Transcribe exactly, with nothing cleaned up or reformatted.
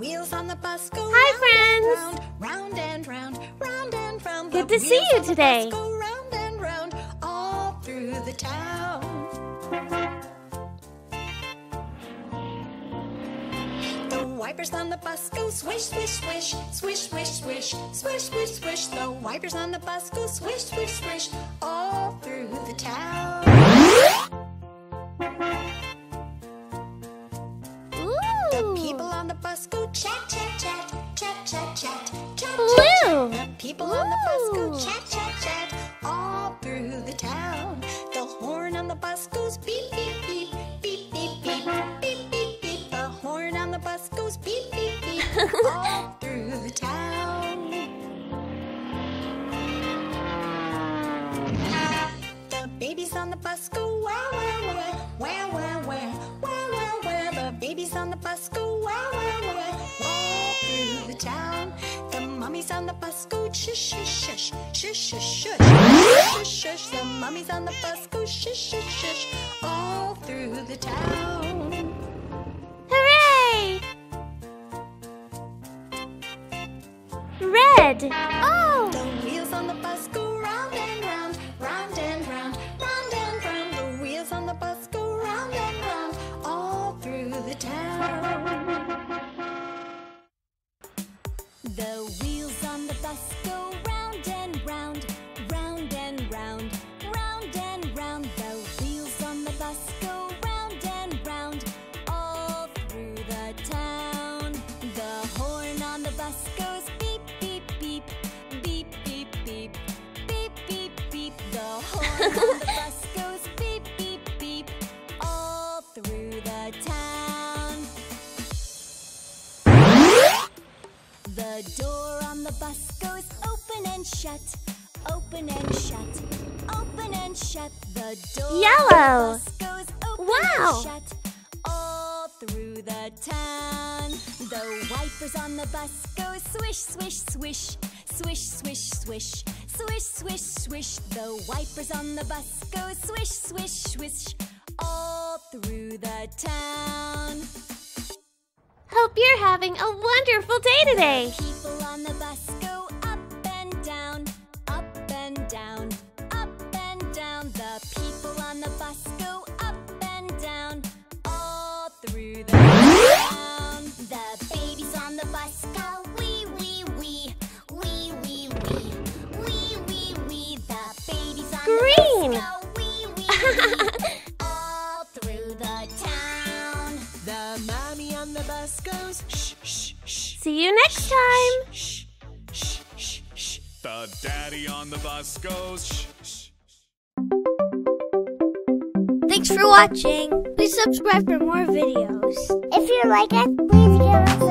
wheels on the bus go Hi, round friends. and round, round and round, round and round. Good The to see wheels you on the today. bus go round and round, all through the town. The wipers on the bus go swish, swish, swish, swish, swish, swish, swish, swish, swish. The wipers on the bus go swish, swish, swish, all through the town. The people on the bus go chat, chat, chat, chat, chat, chat, chat, Blue. chat. The people on the bus go chat, chat, chat, all through the town. The horn on the bus goes beep, beep, beep, beep, beep, beep, beep, beep, beep. The horn on the bus goes beep, beep, beep, all through the town. The babies on the bus go wah, wah, wah, wah, wah, wah, wah, wah, wah. The babies on the bus go wah, wah, wah, all through the town. The mummies on the bus go shush, shush, shush, shush, shush, shush, shush, shush. The mummies on the bus go shush, shush, shush, all through the town. Hooray! Red. Oh! The wheels on the bus go round and round, round and round, round and round. The wheels on the bus go round and round, all through the town. The wheels on the bus go round and round, round and round, round and round. The wheels on the bus go round and round, all through the town. The horn on the bus goes beep, beep, beep, beep, beep, beep, beep, beep, beep. The horn on the bus goes beep, beep, beep, all through the town. The door on the bus goes open and shut, open and shut, open and shut. The door Yellow. on the bus goes open Wow. and shut, all through the town. The wipers on the bus go swish, swish, swish, swish, swish, swish, swish, swish, swish. The wipers on the bus go swish, swish, swish, all through the town. Hope you're having a wonderful day today. People on the bus go up and down, up and down, up and down. The people on the bus go up and down, all through the town. The babies on the bus go wee, wee, wee, wee, wee, wee, wee, wee, wee. The babies on Green. the bus go wee, wee, wee, all through the town. The mommy on the bus goes shh, shh, shh. See you next time. Shh, shh, shh, shh. The daddy on the bus goes shh, shh. Thanks for watching. Please subscribe for more videos. If you like it, please give us